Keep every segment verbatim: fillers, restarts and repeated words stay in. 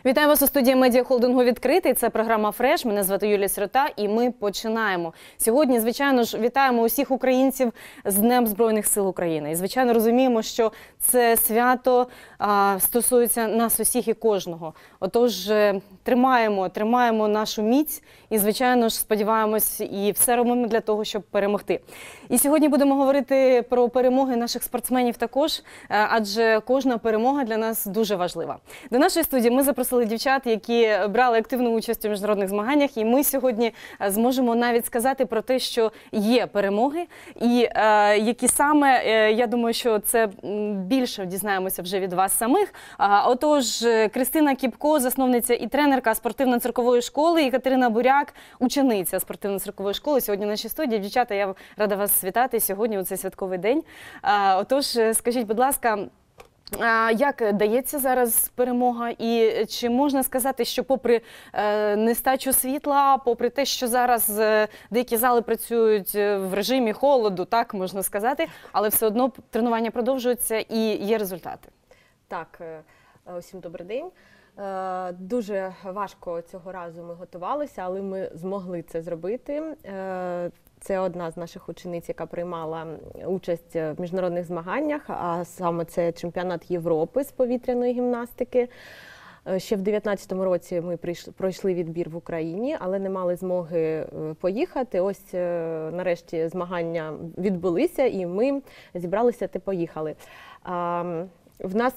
Вітаю вас у студії медіахолдингу «Відкритий». Це програма «Фреш». Мене звати Юлія Сирота і ми починаємо. Сьогодні, звичайно ж, вітаємо усіх українців з Днем Збройних сил України. І, звичайно, розуміємо, що це свято а, стосується нас усіх і кожного. Отож, тримаємо, тримаємо нашу міць і, звичайно ж, сподіваємось і все робимо для того, щоб перемогти. І сьогодні будемо говорити про перемоги наших спортсменів також, адже кожна перемога для нас дуже важлива. До нашої студії ми запросили дівчат, які брали активну участь у міжнародних змаганнях, і ми сьогодні зможемо навіть сказати про те, що є перемоги, і е, які саме, е, я думаю, що це більше дізнаємося вже від вас самих. А, отож, Кристина Кіпко, засновниця і тренерка спортивно-циркової школи, і Катерина Буряк, учениця спортивно-циркової школи, сьогодні в нашій студії. Дівчата, я рада вас вітати сьогодні у цей святковий день. А, отож, скажіть, будь ласка, як дається зараз перемога, і чи можна сказати, що попри е, нестачу світла, попри те, що зараз е, деякі зали працюють в режимі холоду, так можна сказати, але все одно тренування продовжуються і є результати? Так, усім добрий день. Е, дуже важко цього разу ми готувалися, але ми змогли це зробити. Е, Це одна з наших учениць, яка приймала участь в міжнародних змаганнях, а саме це чемпіонат Європи з повітряної гімнастики. Ще в дев'ятнадцятому році ми пройшли відбір в Україні, але не мали змоги поїхати. Ось нарешті змагання відбулися і ми зібралися та поїхали. В нас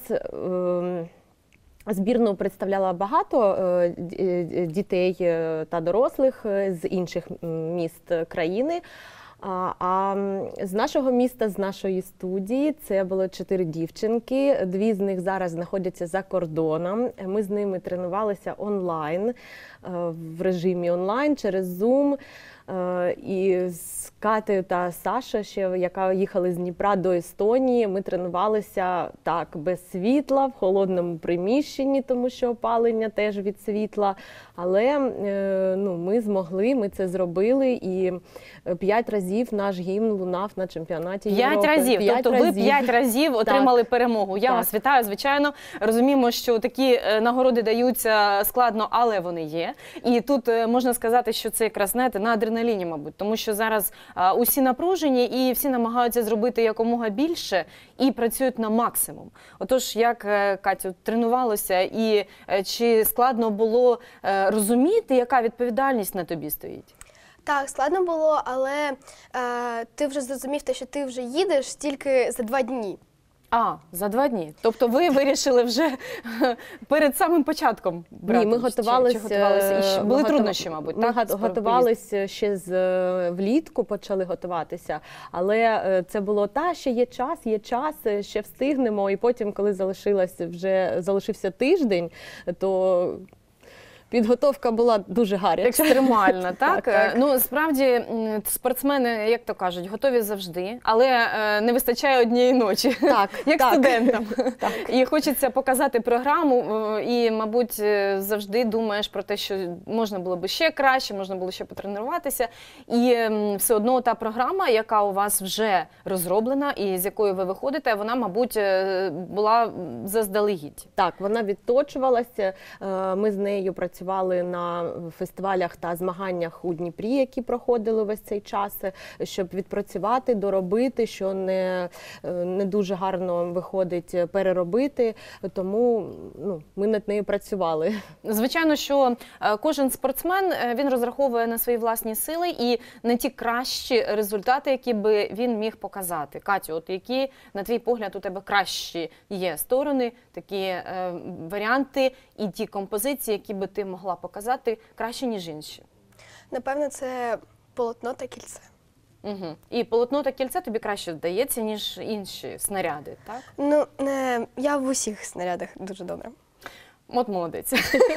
збірну представляла багато дітей та дорослих з інших міст країни. А з нашого міста, з нашої студії, це було чотири дівчинки. Дві з них зараз знаходяться за кордоном. Ми з ними тренувалися онлайн, в режимі онлайн, через Zoom. І з Катею та Сашою, ще, яка їхали з Дніпра до Естонії, ми тренувалися так, без світла, в холодному приміщенні, тому що опалення теж від світла. Але ну, ми змогли, ми це зробили, і п'ять разів наш гімн лунав на чемпіонаті Європи. П'ять разів? П'ять тобто разів. Ви п'ять разів отримали так. перемогу. Я так. вас вітаю, звичайно. Розуміємо, що такі нагороди даються складно, але вони є. І тут можна сказати, що це якраз, знаєте, на адреналіні, мабуть, тому що зараз а, усі напружені і всі намагаються зробити якомога більше і працюють на максимум. Отож, як, Катю, тренувалося і чи складно було розуміти, яка відповідальність на тобі стоїть? Так, складно було, але е, ти вже зрозумів те, що ти вже їдеш тільки за два дні. А, за два дні. Тобто ви вирішили вже перед самим початком брати? Ні, ми готувалися. Чи, чи готувалися? Були труднощі, мабуть, ми так? Ми готувалися ще з влітку, почали готуватися. Але це було, та, ще є час, є час, ще встигнемо. І потім, коли залишилось, вже залишився тиждень, то підготовка була дуже гаряча. Екстремальна, так? так, так? Ну, справді, спортсмени, як то кажуть, готові завжди, але е, не вистачає однієї ночі, так, як так. студентам. Так. І хочеться показати програму, і, мабуть, завжди думаєш про те, що можна було б ще краще, можна було ще потренуватися. І е, все одно та програма, яка у вас вже розроблена і з якою ви виходите, вона, мабуть, була заздалегідь. Так, вона відточувалася, ми з нею працювали. Працювали на фестивалях та змаганнях у Дніпрі, які проходили весь цей час, щоб відпрацювати, доробити, що не, не дуже гарно виходить переробити, тому ну, ми над нею працювали. Звичайно, що кожен спортсмен, він розраховує на свої власні сили і на ті кращі результати, які би він міг показати. Катю, от які, на твій погляд, у тебе кращі є сторони, такі е, варіанти і ті композиції, які би ти могла показати краще, ніж інші? Напевно, це полотно та кільце. Угу. І полотно та кільце тобі краще вдається, ніж інші снаряди, так? Ну, не, я в усіх снарядах дуже добре. От молодець.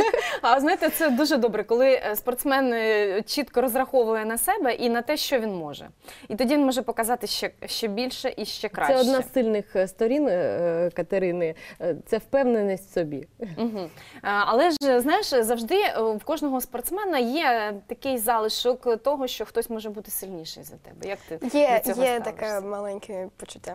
А знаєте, це дуже добре, коли спортсмен чітко розраховує на себе і на те, що він може. І тоді він може показати ще, ще більше і ще краще. Це одна з сильних сторін Катерини, це впевненість в собі. Угу. Але ж, знаєш, завжди в кожного спортсмена є такий залишок того, що хтось може бути сильніший за тебе. Як ти є, до цього Є ставишся? таке маленьке почуття.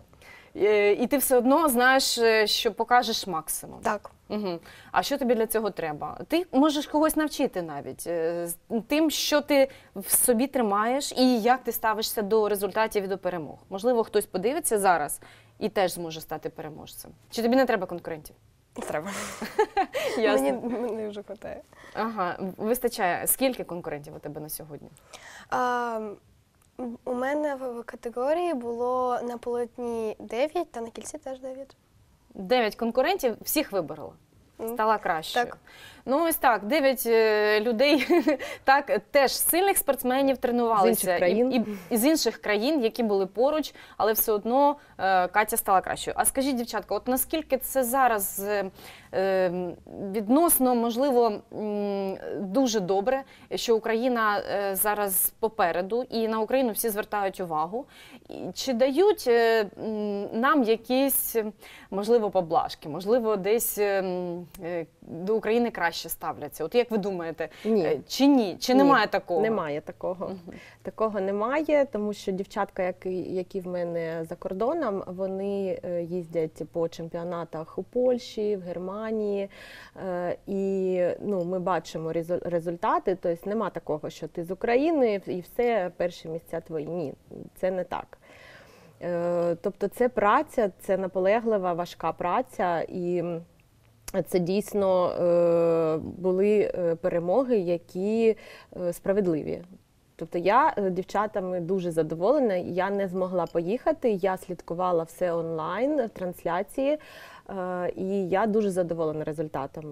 е, і ти все одно знаєш, е, що покажеш максимум. Так. Угу. А що тобі для цього треба? Ти можеш когось навчити навіть е, з тим, що ти в собі тримаєш і як ти ставишся до результатів і до перемог. Можливо, хтось подивиться зараз і теж зможе стати переможцем. Чи тобі не треба конкурентів? Треба. Ясно. Мені, мені вже вистачає. Ага, вистачає. Скільки конкурентів у тебе на сьогодні? А, у мене в категорії було на полотні дев'ять, та на кільці теж дев'ять. Дев'ять конкурентів, всіх виборола. Стала кращою. Так. Ну ось так, дев'ять е, людей, так, теж сильних спортсменів тренувалися. З інших країн. І, і, і з інших країн, які були поруч, але все одно е, Катя стала кращою. А скажіть, дівчатка, от наскільки це зараз е, е, відносно, можливо, м, дуже добре, що Україна е, зараз попереду, і на Україну всі звертають увагу. І чи дають е, м, нам якісь, можливо, поблажки, можливо, десь е, м, е, до України краще ставляться? От як ви думаєте, Ні. е, чи ні? Чи Ні, немає такого? Немає такого. Мгм. Такого немає, тому що дівчатка, які, які в мене за кордоном, вони е, їздять по чемпіонатах у Польщі, в Германії, е, і ну, ми бачимо резу- результати. Тобто нема такого, що ти з України і все, перші місця твої. Ні, це не так. Е, Тобто це праця, це наполеглива, важка праця, і це дійсно е, були е, перемоги, які е, справедливі. Тобто я е, дівчатами дуже задоволена, я не змогла поїхати, я слідкувала все онлайн, в трансляції, е, і я дуже задоволена результатами.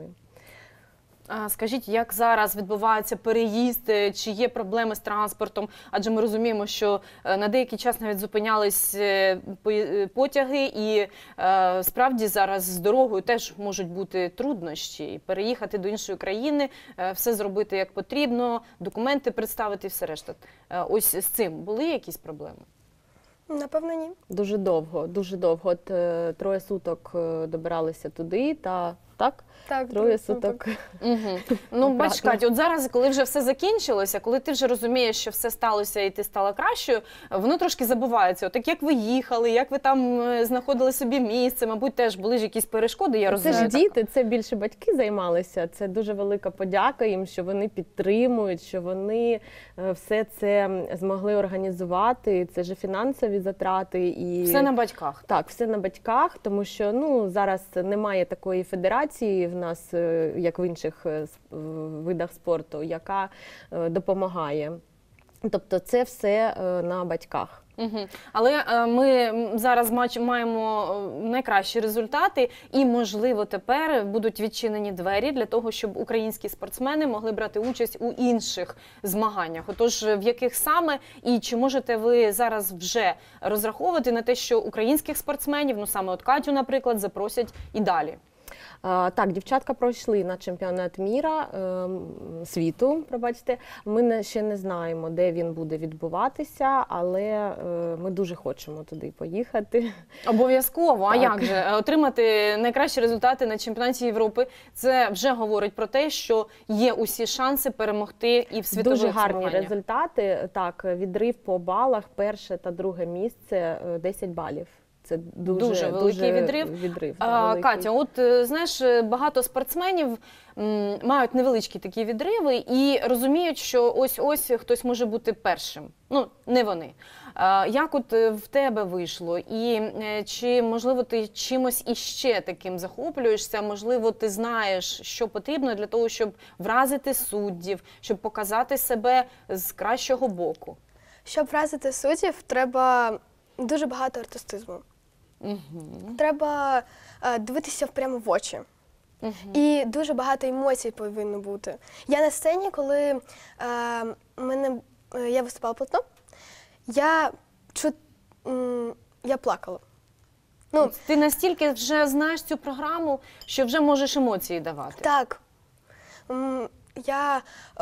А скажіть, як зараз відбувається переїзд, е, чи є проблеми з транспортом? Адже ми розуміємо, що е, на деякий час навіть зупинялись е, по- е, потяги, і е, справді зараз з дорогою теж можуть бути труднощі. І переїхати до іншої країни, е, все зробити як потрібно, документи представити і все решта. Е, ось з цим були якісь проблеми? Напевно, ні. Дуже довго, дуже довго. От е, троє суток е, добиралися туди, та так? Так, Троє дуже суток. Угу. Ну, бач, Правда. Катя, от зараз, коли вже все закінчилося, коли ти вже розумієш, що все сталося і ти стала кращою, воно трошки забувається. От так як ви їхали, як ви там е, знаходили собі місце, мабуть, теж були ж якісь перешкоди, я Це розумію. ж так? діти, це більше батьки займалися. Це дуже велика подяка їм, що вони підтримують, що вони е, все це змогли організувати. Це ж фінансові затрати і Все на батьках. так, все на батьках, тому що ну зараз немає такої федерації в нас, е, як в інших е, с- в- видах спорту, яка е, допомагає. Тобто, це все е, на батьках. Угу. Але е, ми м, зараз мач- маємо е, найкращі результати, і, можливо, тепер будуть відчинені двері для того, щоб українські спортсмени могли брати участь у інших змаганнях. Отож, в яких саме, і чи можете ви зараз вже розраховувати на те, що українських спортсменів, ну саме от Катю, наприклад, запросять і далі? А, Так, дівчатка пройшли на чемпіонат міра ем, світу, пробачте. Ми не- ще не знаємо, де він буде відбуватися, але е, ми дуже хочемо туди поїхати. Обов'язково. А Так. як же? Е, Отримати найкращі результати на чемпіонаті Європи, це вже говорить про те, що є усі шанси перемогти і в світових Дуже гарні змаганнях. результати. Так, відрив по балах, перше та друге місце е, десять балів. Це дуже, Дуже великий відрив. відрив А, та, великий. Катя, от е, знаєш, е, багато спортсменів м, мають невеличкі такі відриви і розуміють, що ось-ось хтось може бути першим. Ну, не вони. А, як от е, в тебе вийшло? І е, чи, можливо, ти чимось іще таким захоплюєшся? Можливо, ти знаєш, що потрібно для того, щоб вразити суддів, щоб показати себе з кращого боку? Щоб вразити суддів, треба дуже багато артистизму. Угу. Треба е, дивитися прямо в очі. Угу. І дуже багато емоцій повинно бути. Я на сцені, коли е, мене, е, я виступала платно, я, чу, м, я плакала. Ну, Ти настільки вже знаєш цю програму, що вже можеш емоції давати. так. М, Я, е,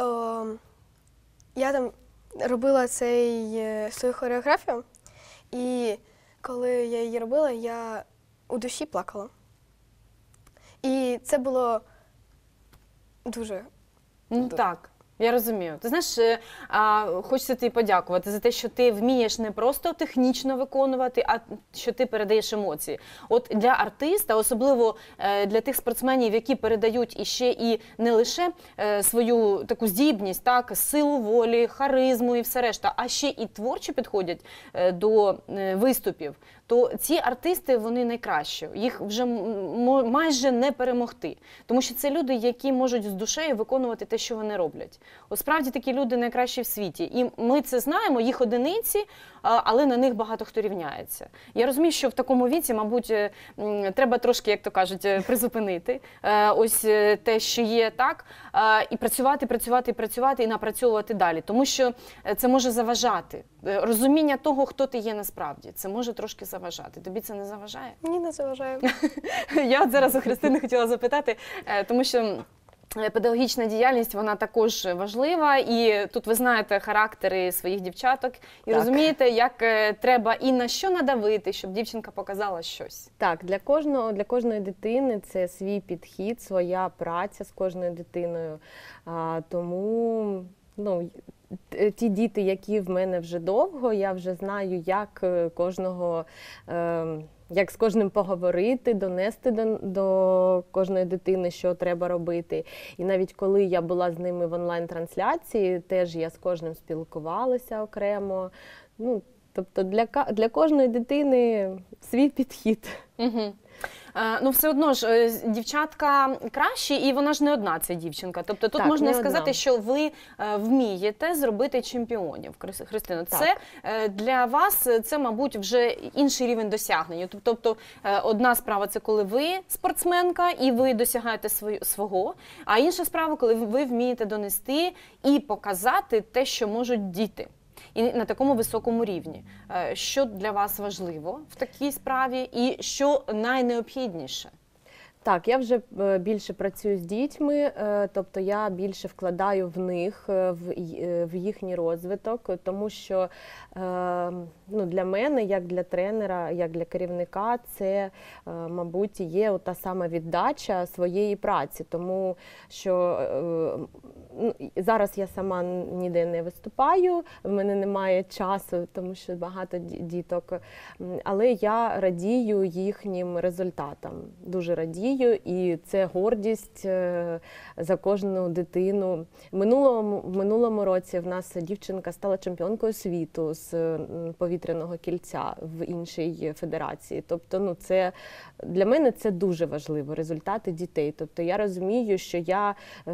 я там робила цей, е, свою хореографію, і коли я її робила, я у душі плакала. І це було дуже. Ну так. Я розумію. Ти знаєш, е, а, хочеться тобі подякувати за те, що ти вмієш не просто технічно виконувати, а що ти передаєш емоції. От для артиста, особливо е, для тих спортсменів, які передають іще і не лише е, свою таку здібність, так, силу волі, харизму і все решта, а ще і творчо підходять е, до е, виступів, то ці артисти, вони найкращі. Їх вже м- майже не перемогти. Тому що це люди, які можуть з душею виконувати те, що вони роблять. От справді такі люди найкращі в світі. І ми це знаємо, їх одиниці, але на них багато хто рівняється. Я розумію, що в такому віці, мабуть, треба трошки, як то кажуть, призупинити ось те, що є, так, і працювати, працювати, працювати, і напрацьовувати далі. Тому що це може заважати. Розуміння того, хто ти є насправді, це може трошки заважати. Тобі це не заважає? Ні, не заважає. Я от зараз у Христини хотіла запитати, тому що педагогічна діяльність, вона також важлива, і тут ви знаєте характери своїх дівчаток, і Так. розумієте, як треба і на що надавити, щоб дівчинка показала щось. Так, для кожного, для кожної дитини це свій підхід, своя праця з кожною дитиною. А, тому, ну, т- ті діти, які в мене вже довго, я вже знаю, як е, кожного, е, як з кожним поговорити, донести до, до кожної дитини, що треба робити. І навіть коли я була з ними в онлайн-трансляції, теж я з кожним спілкувалася окремо. Ну, тобто для, ка- для кожної дитини свій підхід. Угу. Е, ну, все одно ж, е, дівчатка кращі, і вона ж не одна, ця дівчинка. Тобто тут Так, можна не сказати, одна. що ви е, вмієте зробити чемпіонів. Хрис- Христино, Так. це е, для вас, е, це, мабуть, вже інший рівень досягнення. Тоб- Тобто е, одна справа – це коли ви спортсменка і ви досягаєте свою, свого, а інша справа – коли ви вмієте донести і показати те, що можуть діти. І на такому високому рівні. Е, Що для вас важливо в такій справі і що найнеобхідніше? Так, я вже е, більше працюю з дітьми, е, тобто я більше вкладаю в них, е, в, й- е, в їхній розвиток, тому що е, ну, для мене, як для тренера, як для керівника, це, е, мабуть, є та сама віддача своєї праці, тому що е, ну, зараз я сама ніде не виступаю, в мене немає часу, тому що багато ді- діток, М, але я радію їхнім результатам, дуже радію. І це гордість е, за кожну дитину. В минулому, в минулому році в нас дівчинка стала чемпіонкою світу з м, повітряного кільця в іншій федерації. Тобто, ну, це, для мене це дуже важливо, результати дітей. Тобто я розумію, що я е,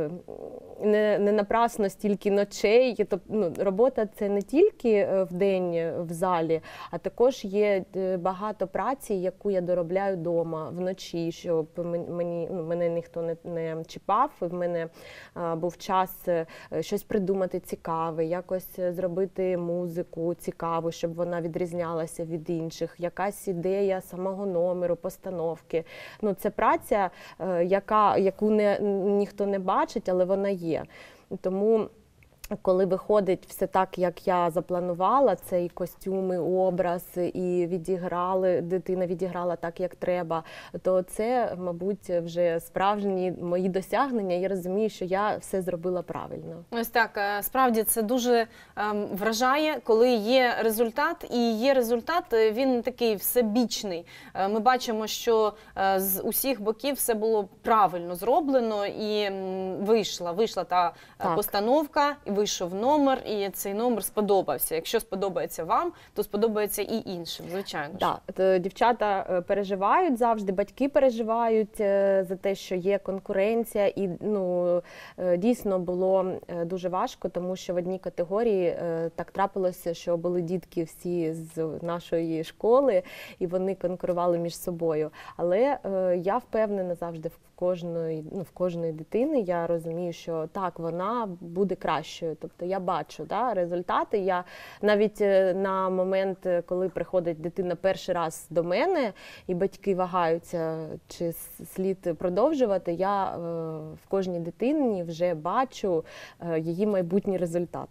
не, не напрасно стільки ночей. Тобто, ну, робота – це не тільки в день в залі, а також є е, багато праці, яку я доробляю вдома, вночі, щоб мені, ну, мене ніхто не, не чіпав, в мене а, був час е, щось придумати цікаве, якось зробити музику цікаву, щоб вона відрізнялася від інших, якась ідея самого номеру, постановки. Ну, це праця, е, яка, яку не, ніхто не бачить, але вона є. Тому коли виходить все так, як я запланувала, це і костюми, образ, і відіграли, дитина відіграла так, як треба, то це, мабуть, вже справжні мої досягнення. Я розумію, що я все зробила правильно. Ось так, е, справді це дуже ем, вражає, коли є результат, і є результат, е, він такий всебічний. Е, Ми бачимо, що е, з усіх боків все було правильно зроблено, і м, вийшла, вийшла та е, Так. постановка, і вийшов номер, і цей номер сподобався. Якщо сподобається вам, то сподобається і іншим, звичайно ж. Так, то дівчата е, переживають завжди, батьки переживають е, за те, що є конкуренція, і ну, е, дійсно було е, дуже важко, тому що в одній категорії е, так трапилося, що були дітки всі з нашої школи, і вони конкурували між собою. Але е, я впевнена завжди в кожної, ну, в кожної дитини, я розумію, що так, вона буде кращою. Тобто я бачу, да, результати. Я навіть е, на момент, е, коли приходить дитина перший раз до мене, і батьки вагаються, чи с- слід продовжувати, я е, в кожній дитині вже бачу е, її майбутній результат.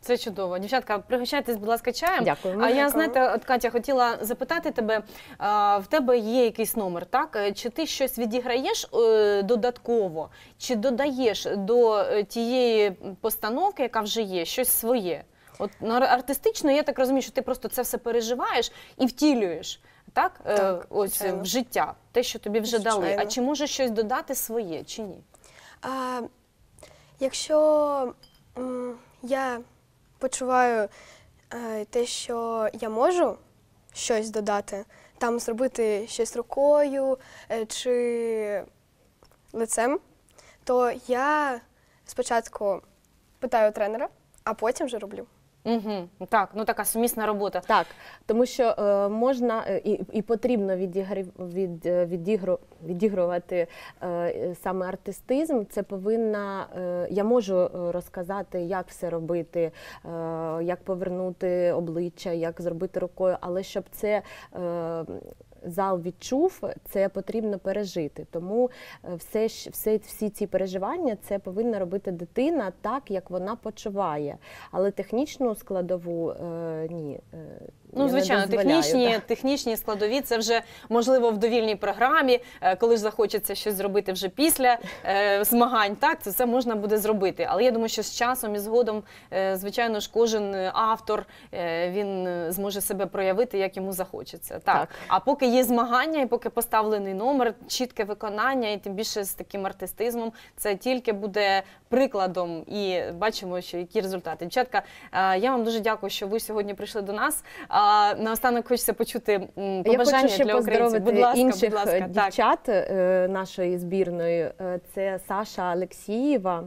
Це чудово. Дівчатка, пригощайтесь, будь ласка, чаєм. Дякую. А я, Дякую. знаєте, от, Катя, хотіла запитати тебе, а, в тебе є якийсь номер, так? Чи ти щось відіграєш е, додатково, чи додаєш до е, тієї постановки, яка вже є, щось своє? От ну, артистично, я так розумію, що ти просто це все переживаєш і втілюєш, так? Е, Так, ось звичайно. в життя, те, що тобі вже дали. А Звичайно. чи можеш щось додати своє, чи ні? А, якщо м, я почуваю е, те, що я можу щось додати, там зробити щось рукою е, чи лицем, то я спочатку питаю тренера, а потім вже роблю. Угу. Так, ну така сумісна робота. Так, тому що е, можна е, і, і потрібно відігрів, від, е, відігру, відігрувати е, саме артистизм. Це повинна, е, я можу е, розказати, як все робити, е, як повернути обличчя, як зробити рукою, але щоб це е, зал відчув, це потрібно пережити. Тому е, все, ж- все, всі ці переживання це повинна робити дитина так, як вона почуває. Але технічну складову е, ні. е, Ну, я не звичайно, дозволяю, технічні, так. технічні складові, це вже можливо в довільній програмі, е, коли ж захочеться щось зробити вже після е, змагань, так, це все можна буде зробити. Але я думаю, що з часом і згодом, е, звичайно ж, кожен автор, е, він е, зможе себе проявити, як йому захочеться. Так. Так. А поки є змагання, і поки поставлений номер, чітке виконання, і тим більше з таким артистизмом, це тільки буде прикладом. І бачимо, що які результати. Дівчатка, е, я вам дуже дякую, що ви сьогодні прийшли до нас. А наостанок хочеться почути м, побажання Я хочу ще для українців. поздоровити Будь ласка, інших будь ласка. Так. дівчат е, нашої збірної. Е, Це Саша Алексієва,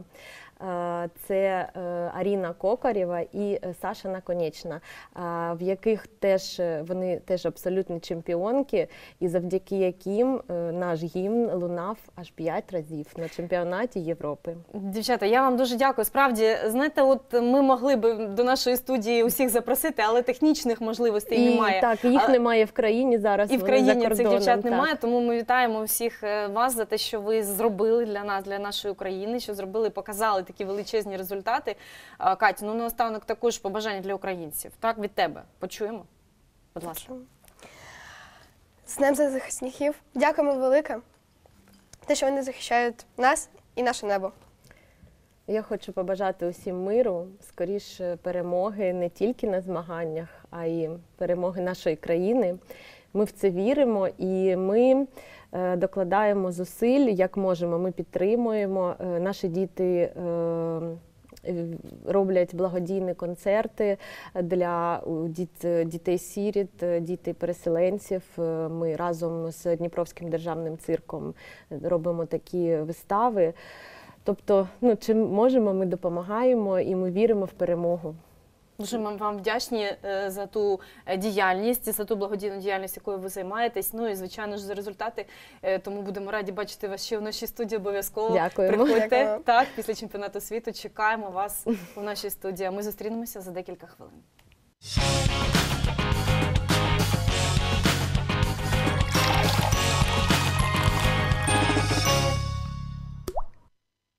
е, це е, Аріна Кокарєва і е, Саша Наконечна, е, в яких теж е, вони теж абсолютні чемпіонки, і завдяки яким е, наш гімн лунав аж п'ять разів на чемпіонаті Європи. Дівчата, я вам дуже дякую. Справді, знаєте, от ми могли би до нашої студії усіх запросити, але технічних можливостей І немає. так, їх А- немає в країні зараз. І в вони за країні цих кордоном, дівчат так. немає, тому ми вітаємо всіх е, вас за те, що ви зробили для нас, для нашої України, що зробили, показали такі величезні результати. А, Катя, ну наостанок також побажання для українців. Так, від тебе. Почуємо? Будь ласка. З Днем захисників. Дякуємо велике, те, що вони захищають нас і наше небо. Я хочу побажати усім миру, скоріше перемоги не тільки на змаганнях, а й перемоги нашої країни. Ми в це віримо і ми е, докладаємо зусиль, як можемо, ми підтримуємо. Е, Наші діти е, е, роблять благодійні концерти для у діт- дітей-сіріт, е, дітей-переселенців. Е, Ми разом з Дніпровським державним цирком робимо такі вистави. Тобто, ну, чим можемо, ми допомагаємо і ми віримо в перемогу. Дуже ми вам вдячні е, за ту е, діяльність, за ту благодійну діяльність, якою ви займаєтесь. Ну і, звичайно ж, за результати. Е, Тому будемо раді бачити вас ще в нашій студії обов'язково. Дякуємо. Приходьте. Дякую. Так, після чемпіонату світу чекаємо вас у нашій студії. А ми зустрінемося за декілька хвилин.